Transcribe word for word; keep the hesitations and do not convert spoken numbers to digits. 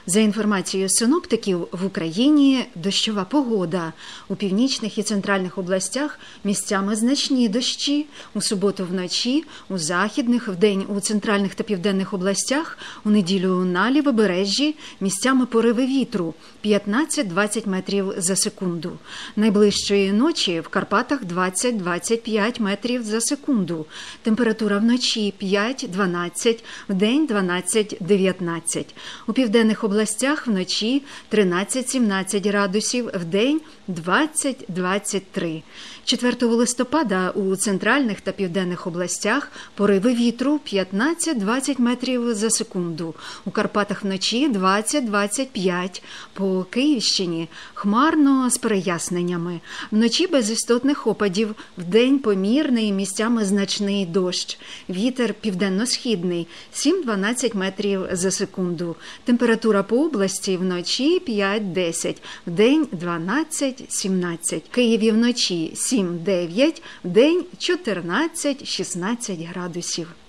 За інформацією синоптиків, в Україні дощова погода. У північних і центральних областях місцями значні дощі. У суботу вночі, у західних, вдень у центральних та південних областях, у неділю на лівобережжі місцями пориви вітру п'ятнадцять-двадцять метрів за секунду. Найближчої ночі в Карпатах двадцять-двадцять п'ять метрів за секунду. Температура вночі п'ять-дванадцять, вдень дванадцять-дев'ятнадцять. У південних областях вночі тринадцять-сімнадцять градусів, вдень двадцять-двадцять три. четвертого листопада у центральних та південних областях пориви вітру п'ятнадцять-двадцять метрів за секунду. У Карпатах вночі двадцять-двадцять п'ять. По Київщині хмарно з переясненнями. Вночі без істотних опадів, вдень помірний, місцями значний дощ. Вітер південно-східний сім-дванадцять метрів за секунду. Температура по області вночі п'ять-десять, вдень дванадцять-сімнадцять. В Києві вночі сім-дев'ять, вдень чотирнадцять-шістнадцять градусів.